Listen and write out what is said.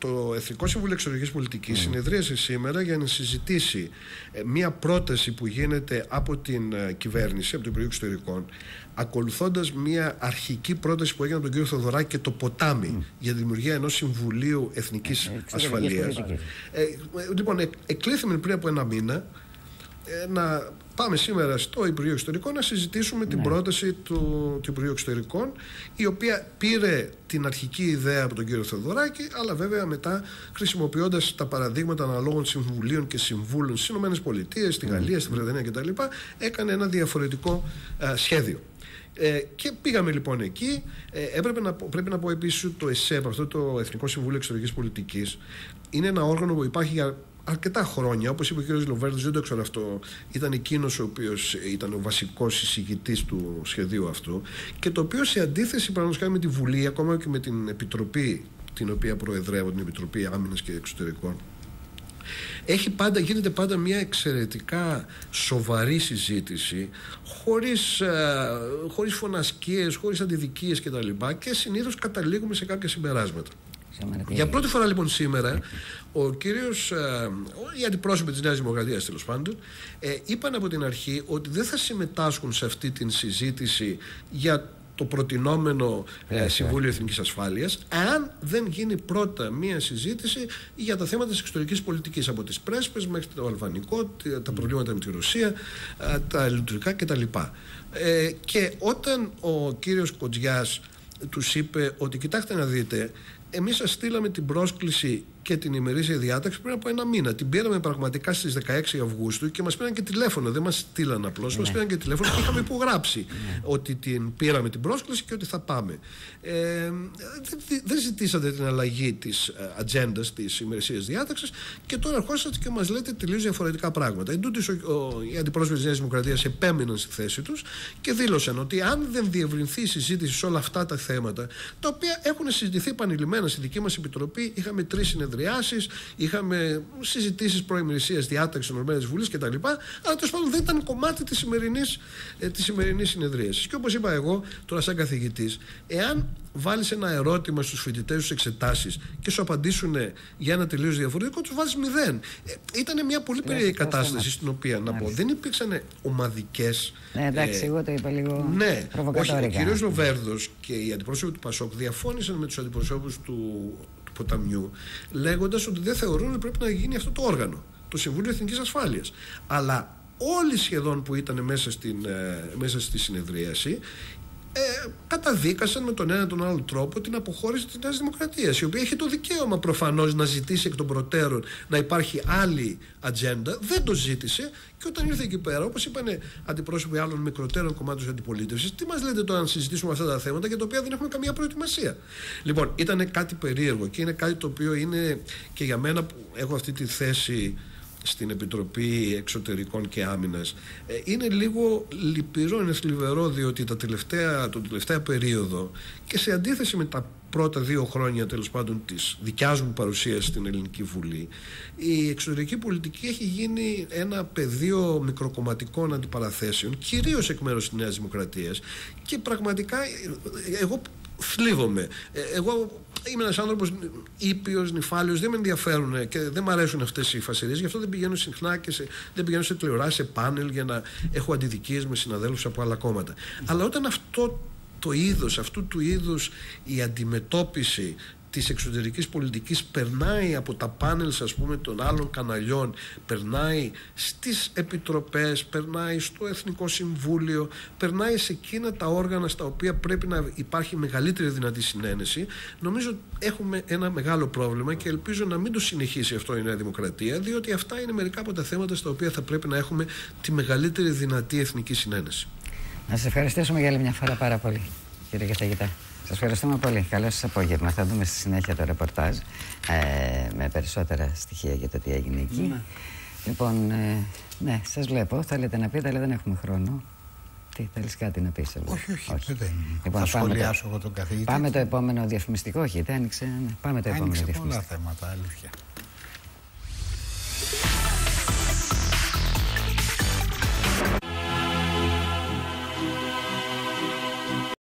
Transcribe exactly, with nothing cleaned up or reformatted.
το Εθνικό Συμβούλιο Εξωτερικής Πολιτικής mm. συνεδρίασε σήμερα για να συζητήσει ε, μια πρόταση που γίνεται από την ε, κυβέρνηση, από το Υπουργείο Εξωτερικών, ακολουθώντας μια αρχική πρόταση που έγινε από τον κύριο Θοδωράκη και το Ποτάμι mm. για τη δημιουργία ενός Συμβουλίου Εθνικής ε, Ασφαλείας. Ε, ε, λοιπόν, ε, εκλήθημε πριν από ένα μήνα ε, να πάμε σήμερα στο Υπουργείο Εξωτερικών να συζητήσουμε ναι. την πρόταση του, του Υπουργείου Εξωτερικών, η οποία πήρε την αρχική ιδέα από τον κύριο Θεοδωράκη, αλλά βέβαια μετά χρησιμοποιώντας τα παραδείγματα αναλόγων συμβουλίων και συμβούλων στις ΗΠΑ, στη Γαλλία, στη Βρετανία κτλ., έκανε ένα διαφορετικό α, σχέδιο. Ε, και πήγαμε λοιπόν εκεί. Ε, έπρεπε να, πρέπει να πω επίσης ότι το ΕΣΕΠ, αυτό το Εθνικό Συμβούλιο Εξωτερικής Πολιτικής, είναι ένα όργανο που υπάρχει για αρκετά χρόνια. Όπως είπε ο κ. Λοβέρδος, δεν το ξέρω αυτό, ήταν εκείνος ο οποίος ήταν ο βασικός εισηγητής του σχεδίου αυτού, και το οποίο, σε αντίθεση παραδείγματος με τη Βουλή, ακόμα και με την Επιτροπή την οποία προεδρεύω, την Επιτροπή Άμυνας και Εξωτερικών, έχει πάντα, γίνεται πάντα μια εξαιρετικά σοβαρή συζήτηση, χωρίς, ε, χωρίς φωνασκίες, χωρίς αντιδικίες κτλ. Και συνήθως καταλήγουμε σε κάποια συμπεράσματα. Για πρώτη φορά λοιπόν σήμερα ο κύριος, ε, οι αντιπρόσωποι της Νέας Δημοκρατίας τέλος πάντων, ε, είπαν από την αρχή ότι δεν θα συμμετάσχουν σε αυτή την συζήτηση για το προτινόμενο ε, Συμβούλιο Εθνικής Ασφάλειας, αν δεν γίνει πρώτα μία συζήτηση για τα θέματα της εξωτερικής πολιτικής, από τις πρέσπες μέχρι το αλβανικό, τα προβλήματα με τη Ρωσία, τα λειτουργικά κτλ. Ε, και όταν ο κύριος Κοντζιάς τους είπε ότι κοιτάξτε να δείτε, εμείς σας στείλαμε την πρόσκληση και την ημερήσια διάταξη πριν από ένα μήνα. Την πήραμε πραγματικά στις δεκαέξι Αυγούστου και μας πήραν και τηλέφωνο. Δεν μας στείλαν απλώς, μας πήραν και τηλέφωνο και είχαμε υπογράψει ότι την πήραμε την πρόσκληση και ότι θα πάμε. Ε, δεν ζητήσατε την αλλαγή της ατζέντας της ημερησίας διάταξης και τώρα ερχόσατε και μας λέτε τελείως διαφορετικά πράγματα. Εν τούτης, οι αντιπρόσωποι της Νέας Δημοκρατίας επέμειναν στη θέση τους και δήλωσαν ότι αν δεν διευρυνθεί η συζήτηση σε όλα αυτά τα θέματα, τα οποία έχουν συζητηθεί επανειλημμένα στη δική μας επιτροπή, είχαμε τρεις συνεδριάσεις, είχαμε συζητήσεις προημερησίας διάταξης των Ηνωμένων Βουλής κτλ. Αλλά τέλος πάντων δεν ήταν κομμάτι της σημερινής, ε, της σημερινής συνεδρίασης. Και όπως είπα εγώ, τώρα σαν καθηγητής, εάν βάλεις ένα ερώτημα στους φοιτητές στους εξετάσεις και σου απαντήσουν για ένα τελείως διαφορετικό, τους βάζεις μηδέν. Ε, ήταν μια πολύ περίεργη κατάσταση στην οποία, να πω, δεν υπήρξαν ομαδικές. Ναι, εντάξει, ε, εγώ το είπα λίγο ναι, προβοκατόρικα. Ο κ. Λοβέρδος και οι αντιπρόσωποι του Πασόκ διαφώνησαν με τους αντιπροσώπους του Ποταμιού, λέγοντας ότι δεν θεωρούν ότι πρέπει να γίνει αυτό το όργανο, το Συμβούλιο Εθνικής Ασφάλειας. Αλλά όλοι σχεδόν που ήταν μέσα, στην, ε, μέσα στη συνεδρίαση ε, καταδίκασαν με τον ένα τον άλλο τρόπο την αποχώρηση της Νέας Δημοκρατίας, η οποία έχει το δικαίωμα προφανώς να ζητήσει εκ των προτέρων να υπάρχει άλλη ατζέντα. Δεν το ζήτησε και όταν ήρθε εκεί πέρα, όπως είπαν αντιπρόσωποι άλλων μικροτέρων κομμάτων της αντιπολίτευσης, τι μας λέτε τώρα να συζητήσουμε αυτά τα θέματα για τα οποία δεν έχουμε καμία προετοιμασία. Λοιπόν, ήταν κάτι περίεργο και είναι κάτι το οποίο είναι και για μένα που έχω αυτή τη θέση στην Επιτροπή Εξωτερικών και Άμυνας, ε, είναι λίγο λυπηρό, είναι θλιβερό, διότι τα τελευταία, τον τελευταία περίοδο και σε αντίθεση με τα πρώτα δύο χρόνια τέλος πάντων της δικιάς μου παρουσίας στην Ελληνική Βουλή, η εξωτερική πολιτική έχει γίνει ένα πεδίο μικροκομματικών αντιπαραθέσεων, κυρίως εκ μέρους της Νέας Δημοκρατίας, και πραγματικά εγώ θλίβομαι. Εγώ είμαι ένας άνθρωπος ήπιος, νηφάλιος, δεν με ενδιαφέρουν και δεν μου αρέσουν αυτές οι φασαρίες, γι' αυτό δεν πηγαίνω συχνά και σε, δεν πηγαίνω σε τηλεοράσεις, σε πάνελ για να έχω αντιδικίες με συναδέλφους από άλλα κόμματα. Αλλά όταν αυτό το είδος, αυτού του είδους η αντιμετώπιση της εξωτερικής πολιτικής περνάει από τα πάνελ, ας πούμε, των άλλων καναλιών, περνάει στις επιτροπές, περνάει στο Εθνικό Συμβούλιο, περνάει σε εκείνα τα όργανα στα οποία πρέπει να υπάρχει μεγαλύτερη δυνατή συνένεση, νομίζω έχουμε ένα μεγάλο πρόβλημα και ελπίζω να μην το συνεχίσει αυτό η Νέα Δημοκρατία, διότι αυτά είναι μερικά από τα θέματα στα οποία θα πρέπει να έχουμε τη μεγαλύτερη δυνατή εθνική συνένεση. Να σας ευχαριστήσουμε για άλλη μια φορά πάρα πολύ, κύριε καθηγητά. Σας ευχαριστούμε πολύ. Καλό σας απόγευμα. Θα δούμε στη συνέχεια το ρεπορτάζ ε, με περισσότερα στοιχεία για το τι έγινε εκεί. Ναι. Λοιπόν, ε, ναι, σας βλέπω. Θέλετε να πείτε, αλλά δεν έχουμε χρόνο. Τι, θέλεις κάτι να πεις? Όχι, όχι. όχι. Δεν λοιπόν, θα σχολιάσω εγώ τον καθηγητή. Πάμε το επόμενο διαφημιστικό, όχι, δεν άνοιξε. Ναι. Πάμε το επόμενο άνοιξε διαφημιστικό. Πολλά θέματα, αλήθεια.